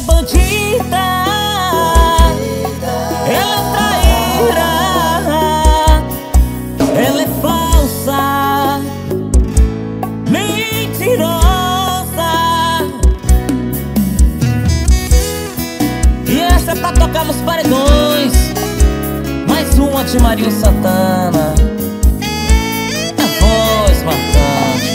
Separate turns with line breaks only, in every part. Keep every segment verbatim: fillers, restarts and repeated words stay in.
bandida, ela é traíra, ela é falsa, mentirosa. E essa é pra tocar nos paredões. Mais uma de Maria Santana, a voz marcante.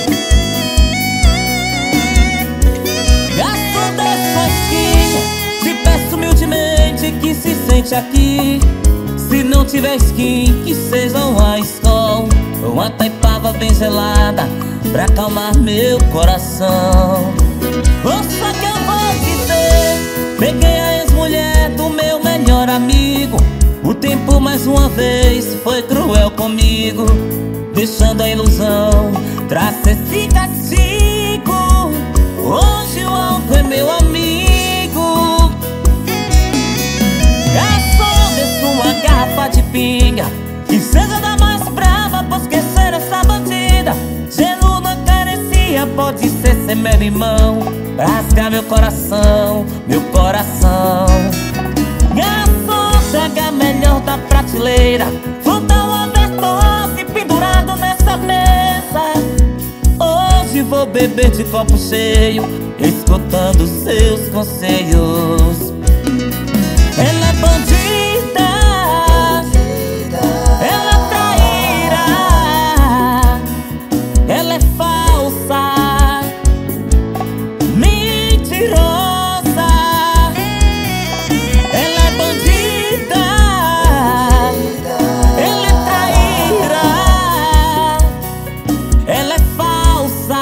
Garçom dessa esquina, te peço humildemente que se sente aqui. Se não tiver skin, que seja uma Skol ou uma Taipava bem gelada pra acalmar meu coração. Ouça que eu vou dizer, peguei a ex-mulher do meu melhor amigo. O tempo mais uma vez foi cruel comigo, deixando a ilusão, traz esse castigo. Hoje o álcool é meu amigo. Garçom, desça uma garrafa de pinga, que seja da mais brava pra esquecer essa bandida. Gelo na carecia, pode ser ser meu irmão, rasgar meu coração, meu coração. Garçom, traga melhor da prateleira, fruta uma overdose pendurado nessa mesa. Hoje vou beber de copo cheio, escutando seus conselhos. Ela é bandida, ela é traíra, ela é falsa, mentirosa. Ela é bandida, ela é traíra, ela é falsa,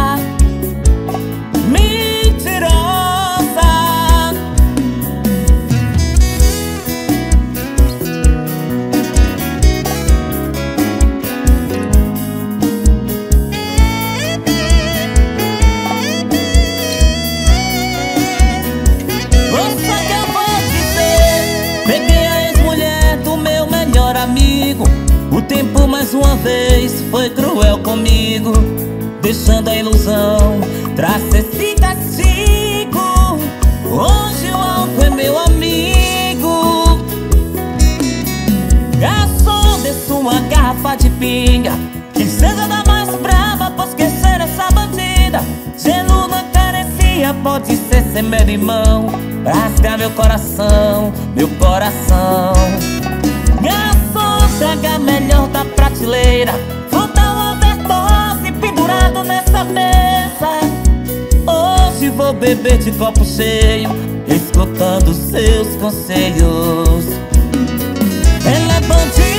mentirosa. Ouça que eu vou dizer, peguei a ex-mulher do meu melhor amigo. O tempo mais uma vez foi cruel comigo, deixando a ilusão, traz esse castigo. Hoje o álcool é meu amigo. Garçom, desça uma garrafa de pinga, que seja da mais brava pra esquecer essa bandida. Gelo na carecia, pode ser ser meu irmão, rasgar meu coração, meu coração. Garçom, traga melhor da prateleira, fruta uma overdose pendurado nessa mesa. Hoje vou beber de copo cheio, escutando seus conselhos. Ela é bandida,